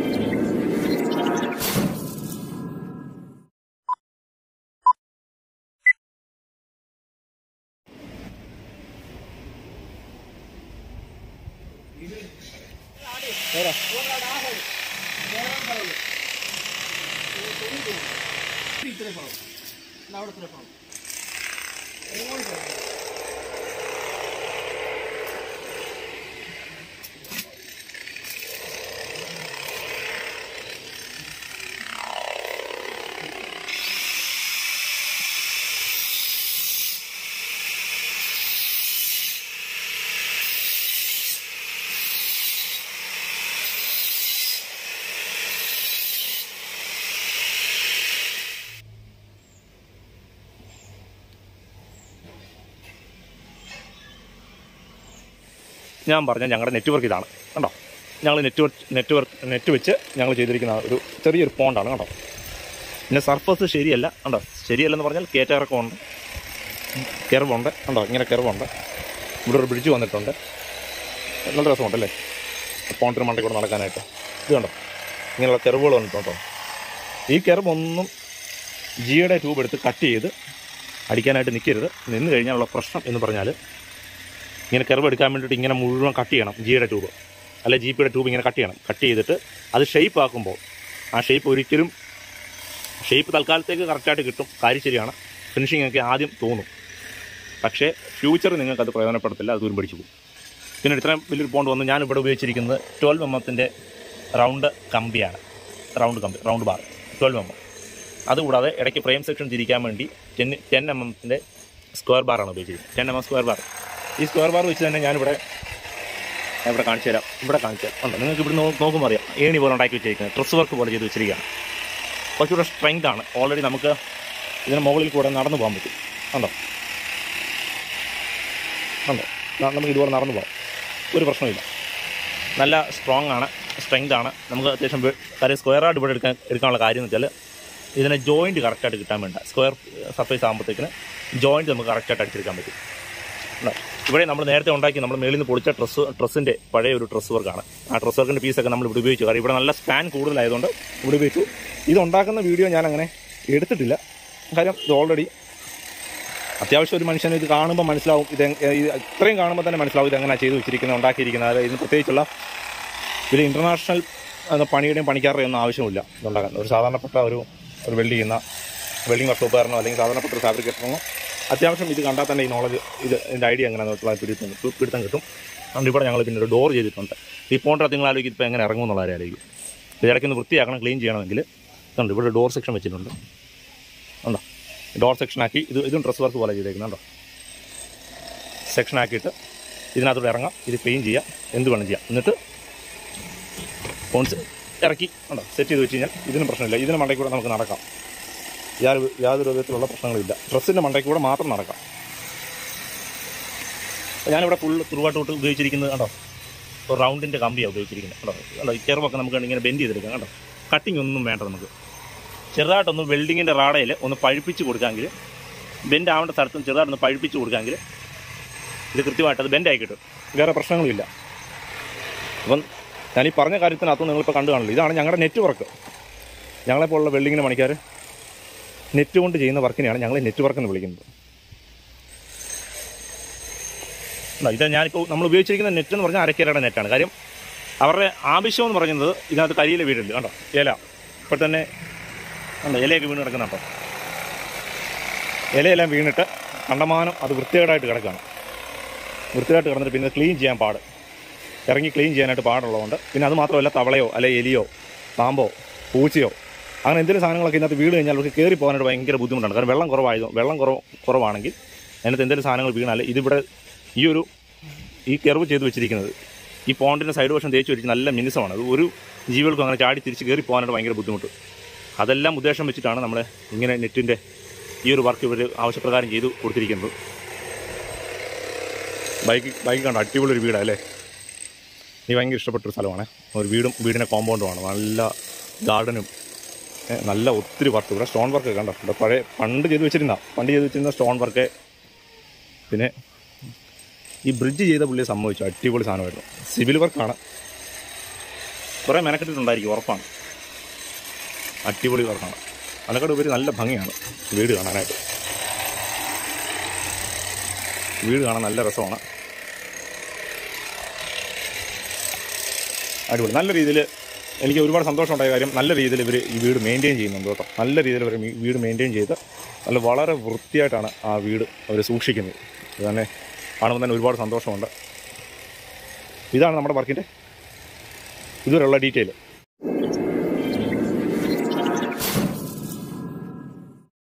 ഞാൻ പറഞ്ഞ ഞങ്ങളുടെ നെറ്റ്വർക്ക് ഇതാണ് കണ്ടോ. ഞങ്ങൾ നെറ്റ് വെച്ച് ഞങ്ങൾ ചെയ്തിരിക്കുന്ന ഒരു ചെറിയൊരു പോണ്ടാണ് കണ്ടോ. പിന്നെ സർഫസ് ശരിയല്ല കണ്ടോ. ശരിയല്ലെന്ന് പറഞ്ഞാൽ കയറ്റിറക്കമുണ്ട്, കെർവുണ്ട് കണ്ടോ. ഇങ്ങനെ കെർവുണ്ട്. ഇവിടെ ഒരു ബ്രിഡ്ജ് വന്നിട്ടുണ്ട്. നല്ല രസമുണ്ടല്ലേ പോണ്ടിന് മണ്ടയിൽ കൂടെ നടക്കാനായിട്ട്. ഇത് കണ്ടോ ഇങ്ങനെയുള്ള കെർവുകൾ വന്നിട്ടുണ്ടോ. ഈ കെർവൊന്നും ജിയുടെ ട്യൂബ് എടുത്ത് കട്ട് ചെയ്ത് അടിക്കാനായിട്ട് നിൽക്കരുത്. നിന്ന് കഴിഞ്ഞാലുള്ള പ്രശ്നം എന്ന് പറഞ്ഞാൽ ഇങ്ങനെ കെർവ് എടുക്കാൻ വേണ്ടിയിട്ട് ഇങ്ങനെ മുഴുവൻ കട്ട് ചെയ്യണം ജിയുടെ ട്യൂബ്, അല്ലെ ജിപിയുടെ ട്യൂബ് ഇങ്ങനെ കട്ട് ചെയ്യണം. കട്ട് ചെയ്തിട്ട് അത് ഷേപ്പ് ആക്കുമ്പോൾ ആ ഷേപ്പ് ഒരിക്കലും ഷേപ്പ് തൽക്കാലത്തേക്ക് കറക്റ്റായിട്ട് കിട്ടും, കാര്യം ശരിയാണ്. ഫിനിഷിംഗ് ഒക്കെ ആദ്യം തോന്നും, പക്ഷേ ഫ്യൂച്ചറിൽ നിങ്ങൾക്കത് പ്രയോജനപ്പെടത്തില്ല, അത് ദൂരം പിടിച്ചു പോകും. പിന്നെ ഇത്രയും വലിയൊരു പോണ്ട് വന്ന് ഞാൻ ഇവിടെ ഉപയോഗിച്ചിരിക്കുന്നത് 12 mm റൗണ്ട് കമ്പിയാണ്. Round bar 12 mm. അതുകൂടാതെ ഇടയ്ക്ക് ഫ്രെയിം സെക്ഷൻ തിരിക്കാൻ വേണ്ടി 10 mm സ്ക്വയർ ബാറാണ് ഉപയോഗിച്ചിരിക്കുന്നത്. 10 mm സ്ക്വയർ ബാർ. ഈ സ്ക്വയർ ബാർ വെച്ച് തന്നെ ഞാനിവിടെ കാണിച്ചു തരാം. ഇവിടെ കാണിച്ചു തരാം. ഉണ്ട്, നിങ്ങൾക്ക് ഇവിടെ നോക്കുമ്പോൾ അറിയാം. ഏണി പോലെ ഉണ്ടാക്കി വെച്ചിരിക്കുന്നത്, ഡ്രസ് വർക്ക് പോലെ ചെയ്ത് വെച്ചിരിക്കുകയാണ്. കുറച്ചുകൂടെ സ്ട്രെങ്ത് ആണ്. ഓൾറെഡി നമുക്ക് ഇതിന് മുകളിൽ കൂടെ നടന്നു പോകാൻ പറ്റും. ഉണ്ടോ നമുക്ക് ഇതുപോലെ നടന്നു പോകാം, ഒരു പ്രശ്നമില്ല. നല്ല സ്ട്രോങ് ആണ്, സ്ട്രെങ്ത് ആണ്. നമുക്ക് അത്യാവശ്യം കാര്യം സ്ക്വയറായിട്ട് ഇവിടെ എടുക്കാനുള്ള കാര്യം എന്ന് വെച്ചാൽ ഇതിനെ ജോയിൻറ്റ് കറക്റ്റായിട്ട് കിട്ടാൻ വേണ്ട. സ്ക്വയർ സർഫേസ് ആകുമ്പോഴത്തേക്കിന് ജോയിൻറ്റ് നമുക്ക് കറക്റ്റായിട്ട് അടിച്ചെടുക്കാൻ പറ്റും. ഇവിടെ നമ്മൾ നേരത്തെ ഉണ്ടാക്കി നമ്മൾ മേളിൽ നിന്ന് പൊളിച്ച ഡ്രസ്സിൻ്റെ പഴയ ഒരു ഡ്രസ് വർക്കാണ്. ആ ഡ്രസ് വർക്കിൻ്റെ പീസൊക്കെ നമ്മൾ ഇവിടെ ഉപയോഗിച്ചു. കാരണം ഇവിടെ നല്ല സ്പാൻ കൂടുതലായതുകൊണ്ട് ഇവിടെ ഉപയോഗിച്ചു. ഇതുണ്ടാക്കുന്ന വീഡിയോ ഞാൻ അങ്ങനെ എടുത്തിട്ടില്ല. കാര്യം ഇത് ഓൾറെഡി അത്യാവശ്യം ഒരു മനുഷ്യന് ഇത് കാണുമ്പോൾ മനസ്സിലാവും. ഇത്രയും കാണുമ്പോൾ തന്നെ മനസ്സിലാവും ഇതെങ്ങനെയാണ് ചെയ്ത് വെച്ചിരിക്കുന്നത്, ഉണ്ടാക്കിയിരിക്കുന്നത്. അതായത് ഇതിന് പ്രത്യേകിച്ചുള്ള ഇത് ഇൻ്റർനാഷണൽ പണിയുടെയും പണിക്കാരുടെയും ഒന്നും ആവശ്യമില്ല ഇതുണ്ടാക്കാൻ. ഒരു സാധാരണപ്പെട്ട ഒരു വെൽഡിംഗ് വർക്ക്ഷോപ്പുകാരനോ അല്ലെങ്കിൽ സാധാരണപ്പെട്ട ഒരു ഫാബ്രിക്കേറ്ററിനോ അത്യാവശ്യം ഇത് കണ്ടാൽ തന്നെ ഈ നോളജ് ഇതിൻ്റെ ഐഡിയ എങ്ങനെയാണെന്നുള്ള പിടുത്തം കിട്ടും. അതുകൊണ്ട് ഇവിടെ ഞങ്ങൾ പിന്നെ ഒരു ഡോർ ചെയ്തിട്ടുണ്ട്. ഈ പോണ്ടർ നിങ്ങൾ ആലോചിക്കും ഇപ്പോൾ എങ്ങനെ ഇറങ്ങും എന്നുള്ള ആലോചിക്കും. ഇത് ഇടയ്ക്കൊന്ന് വൃത്തിയാക്കണം, ക്ലീൻ ചെയ്യണമെങ്കിൽ ഇതുണ്ട്. ഇവിടെ ഡോർ സെക്ഷൻ വെച്ചിട്ടുണ്ട്. ഉണ്ടോ ഡോർ സെക്ഷനാക്കി ഇതും ഡ്രസ് വർക്ക് പോലെ ചെയ്തേക്കുന്നുണ്ടോ. സെക്ഷനാക്കിയിട്ട് ഇതിനകത്തോട്ട് ഇറങ്ങാം, ഇത് ക്ലീൻ ചെയ്യാം, എന്ത് വേണം ചെയ്യാം. എന്നിട്ട് ഫോൺസ് ഇറക്കി ഉണ്ടോ സെറ്റ് ചെയ്ത് വെച്ച് കഴിഞ്ഞാൽ ഇതിനും പ്രശ്നമില്ല. ഇതിന് മണ്ടയ്ക്ക് കൂടെ നമുക്ക് നടക്കാം. യാതൊരു വിധത്തിലുള്ള പ്രശ്നങ്ങളില്ല. ഡ്രസ്സിൻ്റെ മണ്ടയ്ക്ക് കൂടെ മാത്രം നടക്കാം. ഞാനിവിടെ ഫുൾ ത്രൂവാട്ടോട്ട് ഉപയോഗിച്ചിരിക്കുന്നത് കണ്ടോ ഒരു റൗണ്ടിൻ്റെ കമ്പിയാണ് ഉപയോഗിച്ചിരിക്കുന്നത് കണ്ടോ. ഈ കെർവൊക്കെ നമുക്ക് ഇങ്ങനെ ബെൻഡ് ചെയ്തെടുക്കാം കണ്ടോ. കട്ടിങ് ഒന്നും വേണ്ട. നമുക്ക് ചെറുതായിട്ടൊന്ന് വെൽഡിങ്ങിൻ്റെ റാടയിൽ ഒന്ന് പഴുപ്പിച്ച് കൊടുക്കാമെങ്കിൽ, ബെൻഡ് ആവേണ്ട സ്ഥലത്തും ചെറുതായിട്ടൊന്ന് പഴുപ്പിച്ച് കൊടുക്കാമെങ്കിൽ ഇത് കൃത്യമായിട്ട് അത് ബെൻഡായി കിട്ടും. വേറെ പ്രശ്നങ്ങളുമില്ല. അപ്പം ഞാനീ പറഞ്ഞ കാര്യത്തിനകത്ത് നിങ്ങളിപ്പോൾ കണ്ടു കാണില്ല. ഇതാണ് ഞങ്ങളുടെ നെറ്റ് വർക്ക്. ഞങ്ങളെപ്പോലുള്ള വെൽഡിങ്ങിന് പണിക്കാർ നെറ്റ് കൊണ്ട് ചെയ്യുന്ന വർക്കിനെയാണ് ഞങ്ങൾ നെറ്റ് വർക്ക് എന്ന് വിളിക്കുന്നത്. ഇത് ഞാനിപ്പോൾ നമ്മൾ ഉപയോഗിച്ചിരിക്കുന്ന നെറ്റ് എന്ന് പറഞ്ഞാൽ അരക്കരയുടെ നെറ്റാണ്. കാര്യം അവരുടെ ആവശ്യം എന്ന് പറയുന്നത് ഇതിനകത്ത് കരിയില വീടുണ്ട് കണ്ടോ. ഇല ഇപ്പോൾ തന്നെ കണ്ടോ ഇലയൊക്കെ വീണ് കിടക്കുന്നുണ്ടോ. ഇലയെല്ലാം വീണിട്ട് കണ്ടമാനം അത് വൃത്തികേടായിട്ട് കിടക്കുകയാണ്. വൃത്തികേടായിട്ട് കിടന്നിട്ട് പിന്നെ ക്ലീൻ ചെയ്യാൻ പാട്, ഇറങ്ങി ക്ലീൻ ചെയ്യാനായിട്ട് പാടുള്ളതുകൊണ്ട്. പിന്നെ അത് മാത്രമല്ല തവളയോ അല്ലെങ്കിൽ എലിയോ പാമ്പോ പൂച്ചയോ അങ്ങനെ എന്തെങ്കിലും സാധനങ്ങളൊക്കെ ഇതിനകത്ത് വീട് കഴിഞ്ഞാൽ അവർക്ക് കയറി പോകാനായിട്ട് ഭയങ്കര ബുദ്ധിമുട്ടാണ്. കാരണം വെള്ളം കുറവാണെങ്കിൽ അതിനകത്ത് എന്തെങ്കിലും സാധനങ്ങൾ വീണാൽ ഇതിവിടെ ഈ കെർവ് ചെയ്ത് വെച്ചിരിക്കുന്നത് ഈ പോണ്ടിൻ്റെ സൈഡ് വശം തേച്ച് വെച്ച് നല്ല മിനുസമാണ്. അത് ഒരു ജീവികൾക്കും അങ്ങനെ ചാടി തിരിച്ച് കയറി പോകാനായിട്ട് ഭയങ്കര ബുദ്ധിമുട്ട്. അതെല്ലാം ഉദ്ദേശം വെച്ചിട്ടാണ് നമ്മൾ ഇങ്ങനെ നെറ്റിൻ്റെ ഈ ഒരു വർക്ക് ഇവർ ആവശ്യപ്രകാരം ചെയ്ത് കൊടുത്തിരിക്കുന്നത്. ബൈക്ക് കണ്ടോ അടിപൊളി ഒരു വീടാണ് അല്ലേ. എനിക്ക് ഭയങ്കര ഇഷ്ടപ്പെട്ടൊരു സ്ഥലമാണ്. ഒരു വീടിൻ്റെ കോമ്പൗണ്ടുമാണ്. നല്ല ഗാർഡനും നല്ല ഒത്തിരി വർക്ക്. ഇവിടെ സ്റ്റോൺ വർക്ക് കണ്ടോ. ഇവിടെ പണ്ട് ചെയ്ത് വെച്ചിരുന്ന സ്റ്റോൺ വർക്ക്. പിന്നെ ഈ ബ്രിഡ്ജ് ചെയ്ത പുള്ളിയെ സംഭവിച്ചു അടിപൊളി സാധനമായിരുന്നു. സിവിൽ വർക്കാണ്. കുറേ മെനക്കെട്ടിട്ടുണ്ടായിരിക്കും, ഉറപ്പാണ്. അടിപൊളി വർക്കാണ്. അതിനെക്കാട് ഉപരി നല്ല ഭംഗിയാണ് വീട് കാണാനായിട്ട്. വീട് കാണാൻ നല്ല രസമാണ്. അടിപൊളി. നല്ല രീതിയിൽ എനിക്ക് ഒരുപാട് സന്തോഷമുണ്ടായ കാര്യം, നല്ല രീതിയിൽ ഇവർ ഈ വീട് മെയിൻറ്റെയിൻ ചെയ്യുന്നുണ്ട് കേട്ടോ. നല്ല രീതിയിൽ അവർ വീട് മെയിൻറ്റെയിൻ ചെയ്ത് വളരെ വൃത്തിയായിട്ടാണ് ആ വീട് അവർ സൂക്ഷിക്കുന്നത്. ഇത് തന്നെ കാണുമ്പോൾ തന്നെ ഒരുപാട് സന്തോഷമുണ്ട്. ഇതാണ് നമ്മുടെ വർക്കിൻ്റെ ഇതുവരെയുള്ള ഡീറ്റെയിൽ.